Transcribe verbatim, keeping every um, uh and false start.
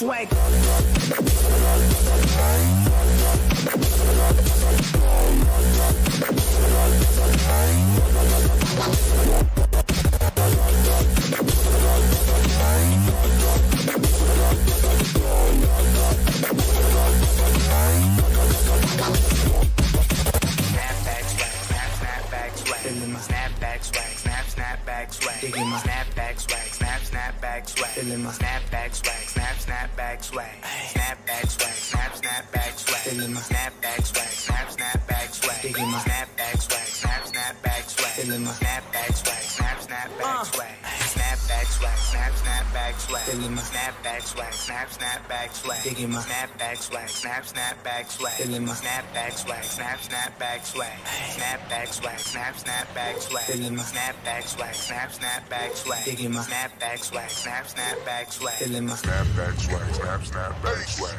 swag. Snapback swag, snap, snapback swag. Digging my snapback swag, snap, snapback swag. Feeling my snapback swag, snap, snapback swag. Snapback swag, snap, snapback swag. Feeling my snapback swag, snap, snapback swag. Digging my snapback swag, snap, snapback swag. Feeling my snapback swag, snap, snapback swag. Snapback swag, snap, snapback swag. Feeling my snapback swag, snap, snapback swag. Digging my snapback swag, snap, snapback swag. Feeling my snapback swag, snap, snapback swag. Snapback swag, snap, snapback swag. Feeling my snapback swag, snap, snapback swag. Digging my snapback swag, snap, snapback swag. Feeling my snapback swag, snap, snapback swag.